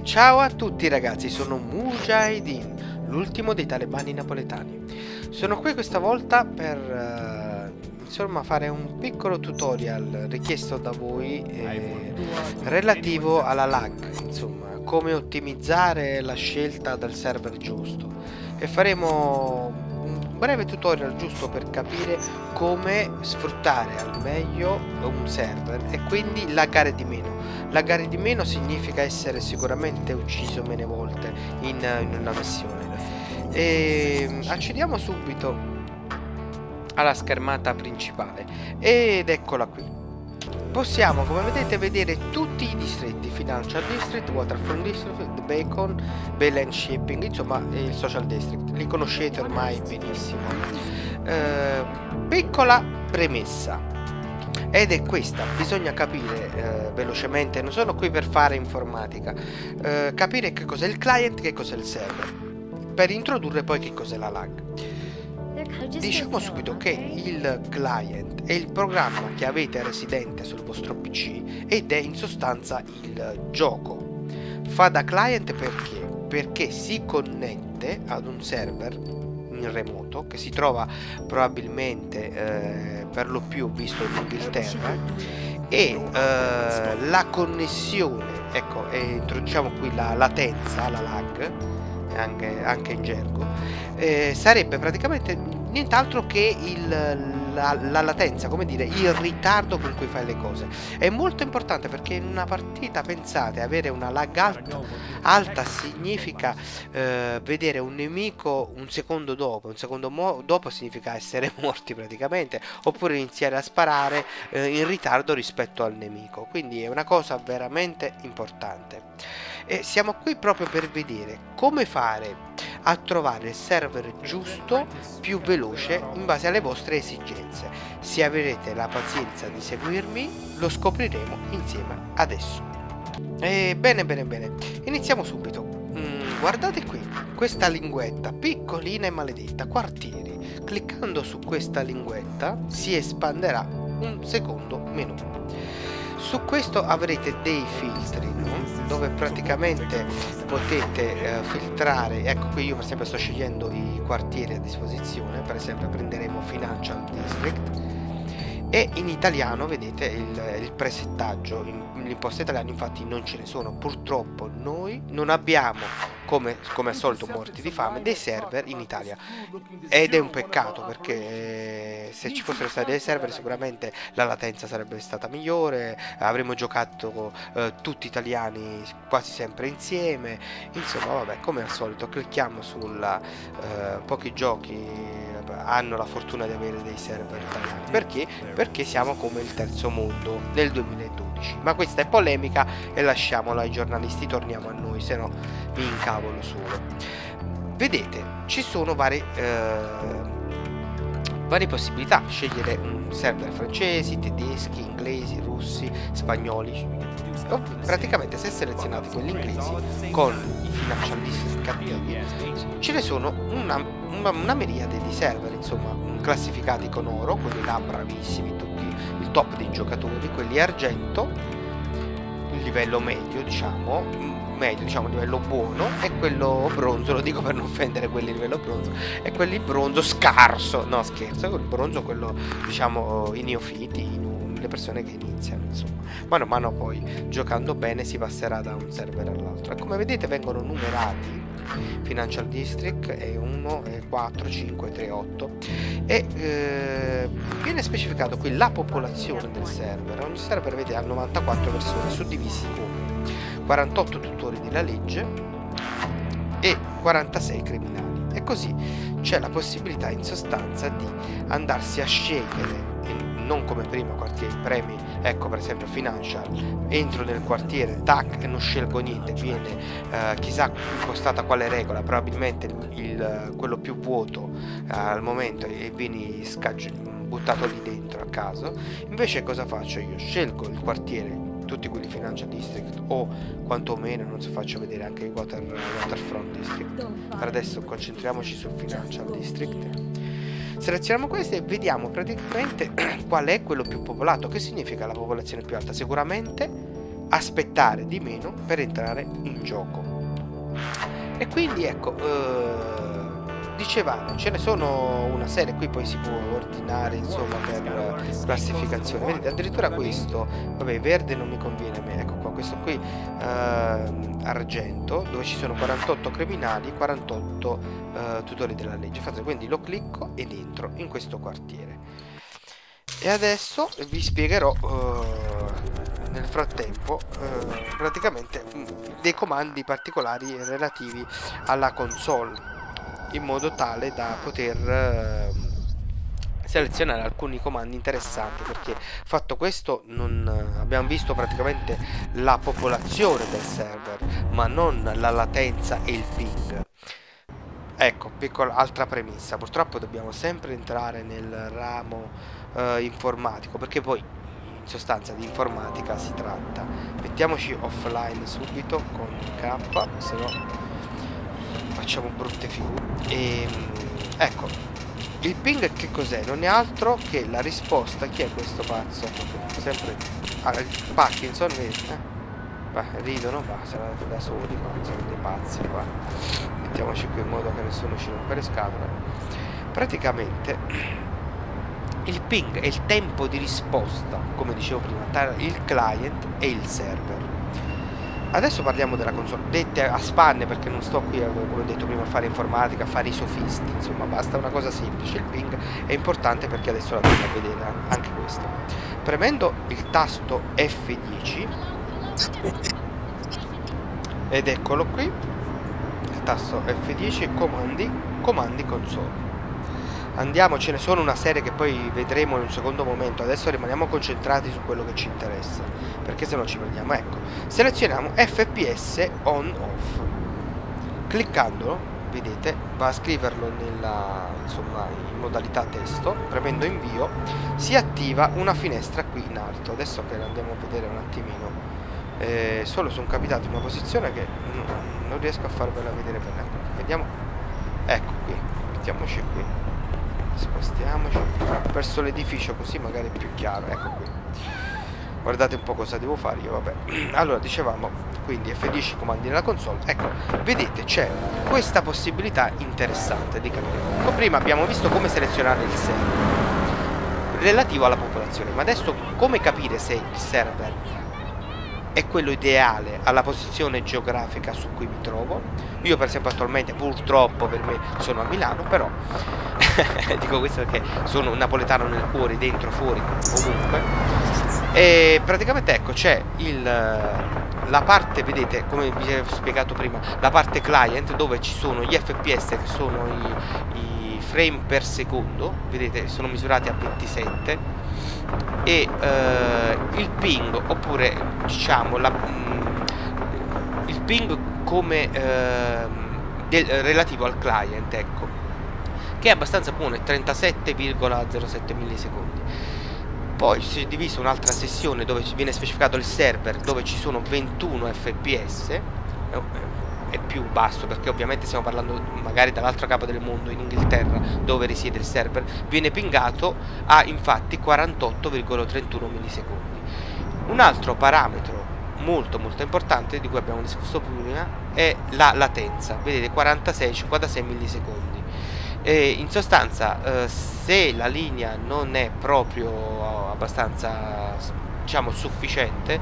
Ciao a tutti ragazzi, sono Mujahideen, l'ultimo dei talebani napoletani. Sono qui questa volta per insomma fare un piccolo tutorial richiesto da voi relativo alla lag, insomma, come ottimizzare la scelta del server giusto. E faremo un breve tutorial giusto per capire come sfruttare al meglio un server e quindi laggare di meno. Laggare di meno significa essere sicuramente ucciso meno volte in una missione. E accediamo subito alla schermata principale ed eccola qui. Possiamo, come vedere tutti i distretti: Financial District, Waterfront District, Bacon, Bail and Shipping, insomma il Social District. Li conoscete ormai benissimo. Piccola premessa, ed è questa: bisogna capire velocemente, non sono qui per fare informatica, capire che cos'è il client, che cos'è il server, per introdurre poi che cos'è la lag. Diciamo subito che il client è il programma che avete residente sul vostro PC ed è in sostanza il gioco. Fa da client perché si connette ad un server in remoto che si trova probabilmente per lo più visto in Inghilterra, e la connessione, ecco, introduciamo qui la latenza, la lag, anche in gergo, sarebbe praticamente nient'altro che la latenza, come dire, il ritardo con cui fai le cose. È molto importante perché in una partita, pensate, avere una lag alta significa vedere un nemico un secondo dopo, dopo significa essere morti praticamente, oppure iniziare a sparare in ritardo rispetto al nemico. Quindi è una cosa veramente importante. E siamo qui proprio per vedere come fare a trovare il server giusto, più veloce, in base alle vostre esigenze. Se avrete la pazienza di seguirmi, lo scopriremo insieme adesso. Bene, iniziamo subito. Guardate qui, questa linguetta piccolina e maledetta, quartieri. Cliccando su questa linguetta si espanderà un secondo menu. Su questo avrete dei filtri, no? Dove praticamente potete filtrare. Ecco qui io per esempio sto scegliendo i quartieri a disposizione. Per esempio prenderemo Financial District e in italiano vedete il presettaggio. L'imposta italiano infatti non ce ne sono. Purtroppo noi non abbiamo, come al solito morti di fame, dei server in Italia, ed è un peccato perché se ci fossero stati dei server sicuramente la latenza sarebbe stata migliore, avremmo giocato tutti italiani quasi sempre insieme. Insomma vabbè, come al solito clicchiamo sulla pochi giochi hanno la fortuna di avere dei server italiani. Perché siamo come il terzo mondo nel 2012. Ma questa è polemica e lasciamola ai giornalisti, torniamo a noi, se no mi incavolo solo. Vedete, ci sono varie possibilità: scegliere un server francesi, tedeschi, inglesi, russi, spagnoli. Praticamente se selezionate quelli inglesi con i Financial District cattivi, ce ne sono una miriade di server, insomma, classificati con oro, quelli là bravissimi, tutti il top dei giocatori, quelli argento, il livello medio, diciamo livello buono, e quello bronzo, lo dico per non offendere quelli livello bronzo, e quelli bronzo scarso, no scherzo, quel bronzo, quello diciamo i neofiti, le persone che iniziano, insomma. Mano a mano poi giocando bene si passerà da un server all'altro, e come vedete vengono numerati Financial District, e 1, 4, 5, 3, 8, e viene specificato qui la popolazione del server. Ogni server vede a 94 persone suddivisi come 48 tutori della legge e 46 criminali, e così c'è la possibilità in sostanza di andarsi a scegliere, non come prima quartieri premi. Ecco per esempio Financial, entro nel quartiere, tac, e non scelgo niente, viene chissà impostata quale regola, probabilmente quello più vuoto al momento, e vieni buttato lì dentro a caso. Invece cosa faccio io? Scelgo il quartiere, tutti quelli Financial District, o quantomeno non so, faccio vedere anche il Waterfront District. Per adesso concentriamoci sul Financial District. Selezioniamo queste e vediamo praticamente qual è quello più popolato. Che significa la popolazione più alta? Sicuramente aspettare di meno per entrare in gioco. E quindi ecco, dicevamo, ce ne sono una serie, qui poi si può ordinare insomma per classificazione. Vedete, addirittura questo, vabbè, verde non mi conviene a me, ecco qua, questo qui argento, dove ci sono 48 criminali, 48 tutori della legge. Quindi lo clicco ed entro in questo quartiere. E adesso vi spiegherò nel frattempo praticamente dei comandi particolari relativi alla console, in modo tale da poter selezionare alcuni comandi interessanti, perché fatto questo non abbiamo visto praticamente la popolazione del server, ma non la latenza e il ping. Ecco, piccola altra premessa, purtroppo dobbiamo sempre entrare nel ramo informatico, perché poi in sostanza di informatica si tratta. Mettiamoci offline subito con K, se no facciamo brutte figure. E ecco, il ping che cos'è? Non è altro che la risposta. Chi è questo pazzo? Sempre il Parkinson, vedi? Ridono, sarà da soli, ma sono dei pazzi qua. Mettiamoci qui in modo che nessuno ci rompe le scatole. Praticamente il ping è il tempo di risposta, come dicevo prima, tra il client e il server. Adesso parliamo della console, dette a spanne, perché non sto qui, come ho detto prima, a fare informatica, a fare i sofisti, insomma basta una cosa semplice. Il ping è importante perché adesso la dobbiamo vedere anche questo. Premendo il tasto F10, ed eccolo qui, il tasto F10, comandi console. Andiamo, ce ne sono una serie che poi vedremo in un secondo momento. Adesso rimaniamo concentrati su quello che ci interessa, perché se no ci perdiamo. Ecco, selezioniamo FPS on off. Cliccandolo, vedete, va a scriverlo insomma, in modalità testo. Premendo invio si attiva una finestra qui in alto. Adesso che la andiamo a vedere un attimino, solo sono capitato in una posizione che non riesco a farvela vedere bene. Vediamo, ecco qui, mettiamoci qui, spostiamoci verso l'edificio, così magari è più chiaro. Ecco qui, guardate un po' cosa devo fare io. Vabbè, allora dicevamo, quindi F10 comandi nella console. Ecco, vedete, c'è questa possibilità interessante di capire. Prima abbiamo visto come selezionare il server relativo alla popolazione, ma adesso come capire se il server è quello ideale alla posizione geografica su cui mi trovo. Io per esempio attualmente, purtroppo per me, sono a Milano, però dico questo perché sono un napoletano nel cuore, dentro, fuori, ovunque. E praticamente ecco, c'è la parte, vedete, come vi ho spiegato prima, la parte client, dove ci sono gli FPS, che sono i frame per secondo, vedete, sono misurati a 27, e il ping, oppure diciamo il ping come relativo al client, ecco, che è abbastanza buono, è 37,07 millisecondi. Poi si è divisa un'altra sessione dove viene specificato il server, dove ci sono 21 fps, è più basso perché ovviamente stiamo parlando magari dall'altro capo del mondo, in Inghilterra, dove risiede il server. Viene pingato a infatti 48,31 millisecondi. Un altro parametro molto importante di cui abbiamo discusso prima è la latenza, vedete, 46-56 millisecondi. In sostanza, se la linea non è proprio abbastanza, diciamo, sufficiente,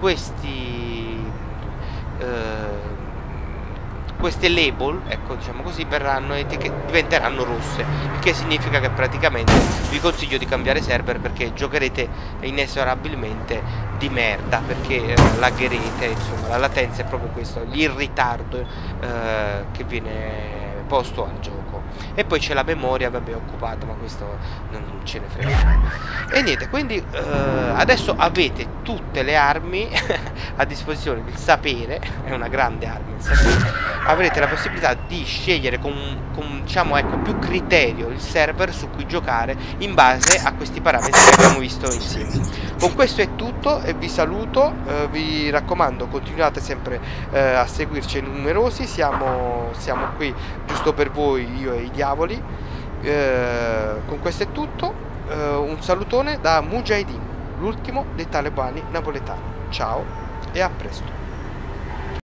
queste label, ecco, diciamo così, diventeranno rosse, il che significa che praticamente vi consiglio di cambiare server, perché giocherete inesorabilmente di merda, perché lagherete, insomma. La latenza è proprio questo, il ritardo che viene posto al gioco. E poi c'è la memoria, vabbè, occupata, ma questo non ce ne frega. E niente, quindi adesso avete tutte le armi a disposizione. Il sapere è una grande arma, il sapere. Avrete la possibilità di scegliere con diciamo, ecco, più criterio il server su cui giocare in base a questi parametri che abbiamo visto insieme. Con questo è tutto e vi saluto, vi raccomando, continuate sempre a seguirci numerosi, siamo qui giusto per voi, io e i diavoli. Con questo è tutto, un salutone da Mujahideen, l'ultimo dei talebani napoletani. Ciao. e a presto.